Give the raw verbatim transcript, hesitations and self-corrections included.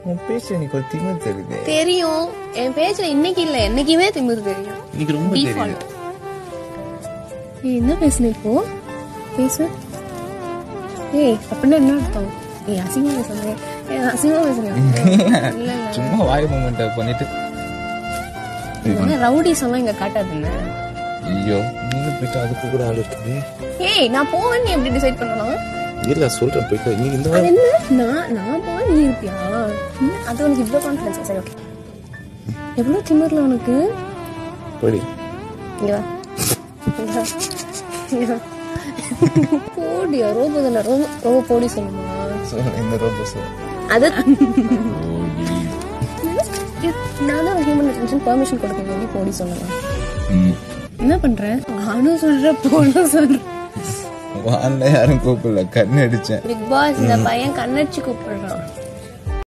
உன் பேச்சு எனக்கு ஒரு திமிர் தெரியுது. தெரியும், என் பேச்சுல இன்னைக்கு இல்ல என்னைக்குமே திமிர் தெரியும். இன்னைக்கு ரொம்ப தெரியும். என்ன பேசுன இப்போ? பேசு. ஏய் அப்படின்னா என்ன அர்த்தம்? ஏய் அசிங்கமா பேசுறேன். ஏய் அசிங்கமா பேசுறேன். இல்ல இல்ல சும்மா வாய் மூமெண்ட் பண்ணிட்டு ரவுடி சொன்னா இங்க காட்டாதுன்னு. ஐயோ நீங்க போயிட்டு அதுக்கு கூட ஆள் இருக்குது. ஏய் நான் போவேன், நீ எப்படி டிசைட் பண்ணலாம்? இல்ல சொல்றேன் போயிட்டு நீங்க இந்த அது என்ன நான் நான் போவேன் நீ இருப்பியா? அது உனக்கு இவ்வளவு கான்ஃபிடன்ஸ்? சரி ஓகே. எவ்வளவு திமிர்ல உனக்கு? போடி இங்க வா. போடியா ரோபோ தானே? ரோபோ ரோபோ போடி சொல்லுமா? இந்த ரோபோ சொல். அது நான் தான் ஹியூமன் டென்ஷன் பெர்மிஷன் கொடுக்க வேண்டி போடி சொல்லலாம். என்ன பண்ற? நானும் சொல்றேன் போனும் சொல்றேன். வான்ல யாரும் கூப்பிடல, கண்ணு அடிச்சேன். பிக் பாஸ் இந்த பையன் கண்ணடிச்சு கூப்பிடுறான்.